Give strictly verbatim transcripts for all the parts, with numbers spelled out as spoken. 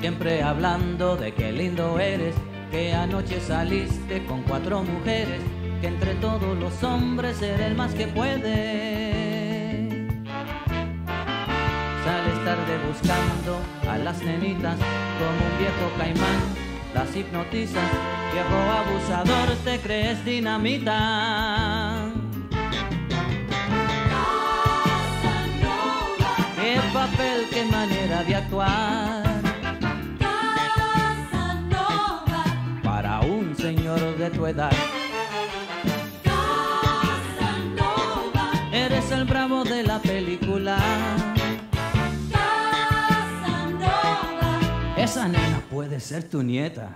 siempre hablando de qué lindo eres, que anoche saliste con cuatro mujeres, que entre todos los hombres eres el más que puede. Sales tarde buscando a las nenitas como un viejo caimán, las hipnotizas, viejo abusador, te crees dinamita. Qué papel, qué manera de actuar Casanova, para un señor de tu edad. Casanova, Eres el bravo de la película. Casanova, Esa nena puede ser tu nieta.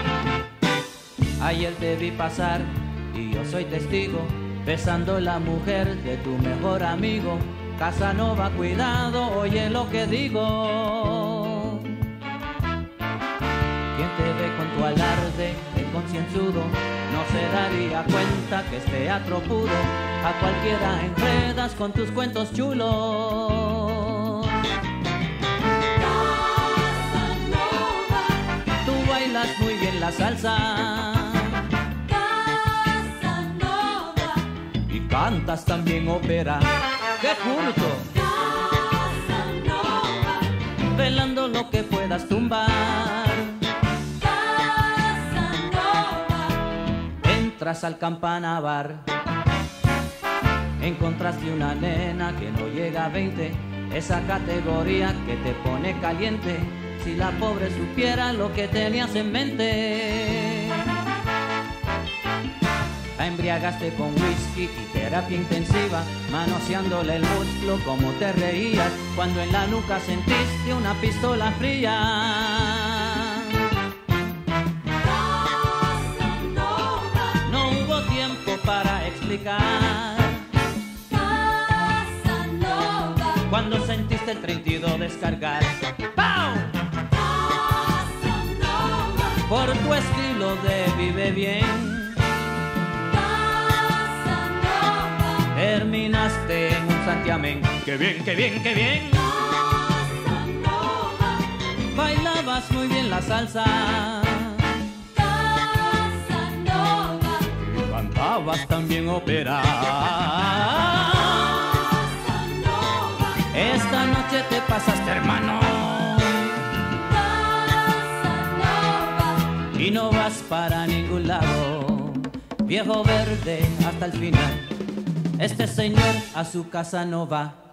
Ayer te vi pasar y yo soy testigo, besando la mujer de tu mejor amigo. Casanova, cuidado, oye lo que digo. Quien te ve con tu alarde de concienzudo no se daría cuenta que es teatro puro. A cualquiera enredas con tus cuentos chulos. Casanova, Tú bailas muy bien la salsa Casanova, y cantas también ópera. ¡Qué culto! Casanova, Velando lo que puedas tumbar. Casanova, Entras al Campana Bar, encontraste una nena que no llega a veinte, esa categoría que te pone caliente. Si la pobre supiera lo que tenías en mente. La embriagaste con whisky y terapia intensiva, manoseándole el muslo como te reías cuando en la nuca sentiste una pistola fría. Casanova, No hubo tiempo para explicar Casanova, cuando sentiste el treinta y dos descargar. ¡Pau! Casanova, Por tu estilo de vive bien, Casanova, terminaste en un santiamén. ¡Qué bien, qué bien, qué bien! Casanova, Bailabas muy bien la salsa, Casanova, y cantabas también ópera. Casanova, Esta noche te pasaste, hermano, Casanova, y no vas para ningún lado. Viejo verde hasta el final, este señor a su casa no va.